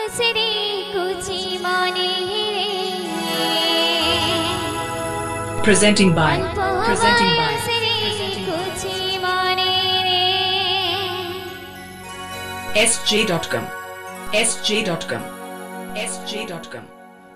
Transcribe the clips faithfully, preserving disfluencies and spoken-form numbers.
Presenting by, presenting by, presenting by S J dot com, S J dot com, S J dot com.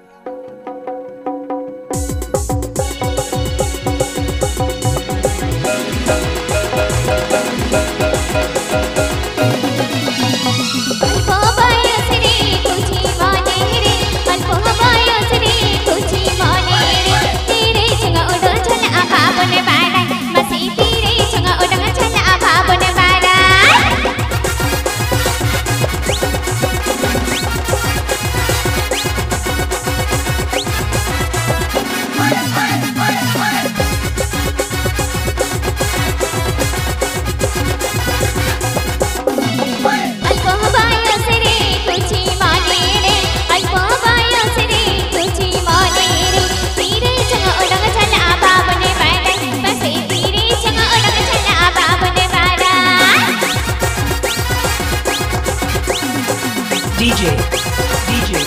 D J, D J.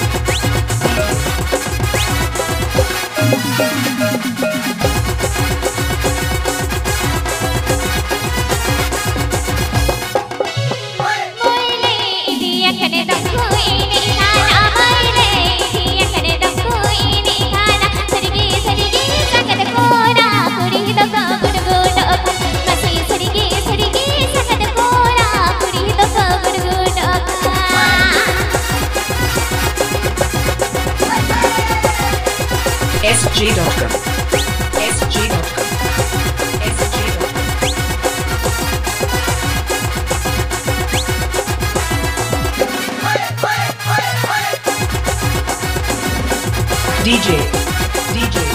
S J dot com, S J dot com, S J dot com. D J, D J.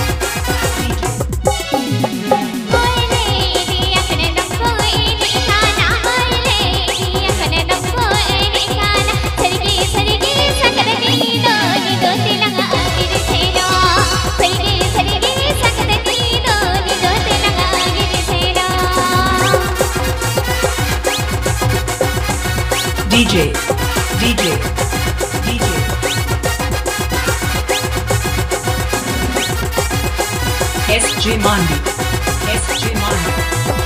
D J, D J, D J. S J Mandi, S J Mandi.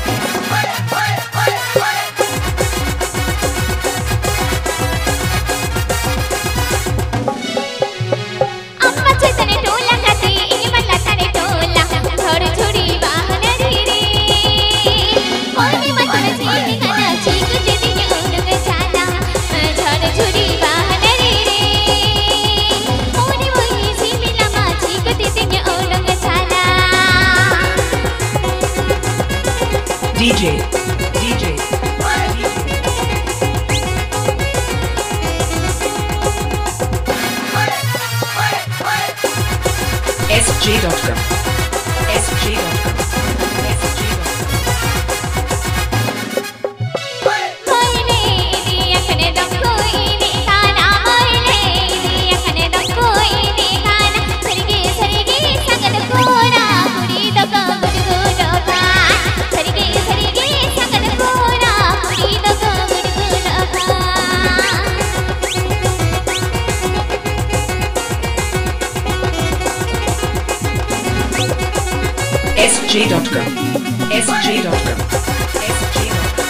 D J, D J, S J dot com, S J dot com, S J dot com. S J dot com, S J dot com, S J dot com.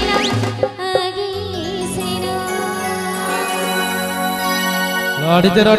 Lari